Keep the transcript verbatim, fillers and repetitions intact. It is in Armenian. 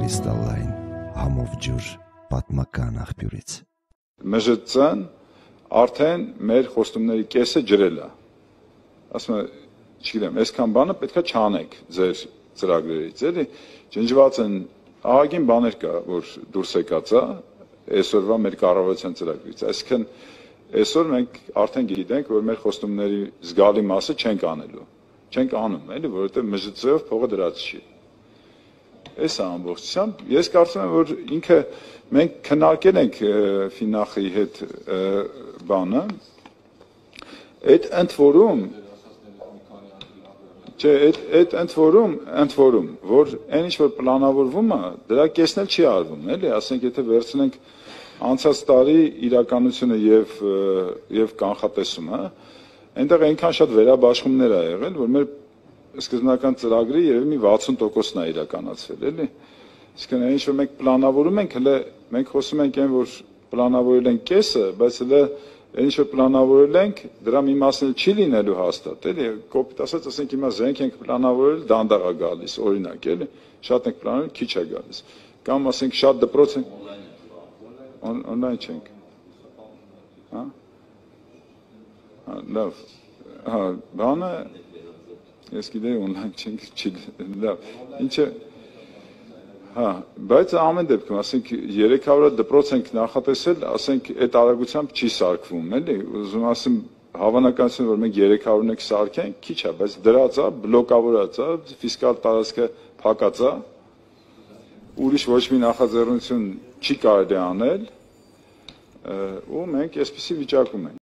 կրիստալային համով ջուր պատմական աղբյուրից։ Մժծան արդեն մեր խոստումների կեսը ջրել է։ Ասում եմ, չգիտեմ, այսքան բանը պետքա չանեք ձեր ծրագրերից, էլի։ Ջնջված են ահագին բաներ կա, որ դուրս եկած է այսօրվա մեր կառավարության ծրագրից։ Այսինքն այսօր մենք արդեն գիտենք, որ մեր խոստումների զգալի մասը չենք անելու։ Չենք անում, էլի, որովհետև մժծով փողը դրած չի։ Այս ամբողջությամբ ես կարծում եմ, որ ինքը մենք քննարկել ենք Ֆինախի հետ բանը, այդ ընդ որում չէ, այդ ընդ որում, ընդ որում, որ այն ինչ որ պլանավորվում է, դրա կեսն էլ չի արվում, էլի, ասենք եթե վերցնենք անցած տարի իրականությունը եւ եւ կանխատեսումը, այնտեղ այնքան շատ վերաբաշխումներ ա եղել, որ մեր սկզբնական ծրագրի երևի մի վաթսուն տոկոսն է իրականացվել, էլի։ Իսկ այն ինչ որ մենք պլանավորում ենք, հələ մենք խոսում ենք այն, որ պլանավորել ենք կեսը, բայց հələ այն ինչ որ պլանավորել ենք, դրա մի մասն էլ չի լինելու հաստատ, էլի։ Կոպիտ ասած, ասենք հիմա զենք ենք պլանավորել, դանդաղ է գալիս, օրինակ, էլի։ Շատ ենք պլանավորել, քիչ է գալիս։ Կամ ասենք շատ դպրոց ենք օնլայն չենք։ Հա։ Լավ, հա, բանը, ես գիտեի օնլայն չենք, չի, լավ, ինչը, հա, բայց ամեն դեպքում, ասենք, երեք հարյուր դպրոց ենք նախատեսել, ասենք, այդ արագությամբ չի սարքվում, էլի, ուզում ասեմ, հավանականություն, որ մենք երեք հարյուր ենք սարքենք, քիչ է, բայց դրած է, բլոկավորած է, ֆիսկալ տարածքը փակած է, ուրիշ ոչ մի նախաձեռնություն չի կարելի անել, ու մենք այսպիսի վիճակում ենք։